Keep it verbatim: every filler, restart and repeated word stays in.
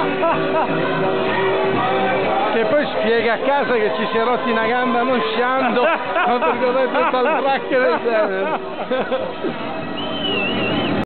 Che poi spiega a casa che ci si è rotti una gamba non sciando, ma perché ho detto il bracche del genere.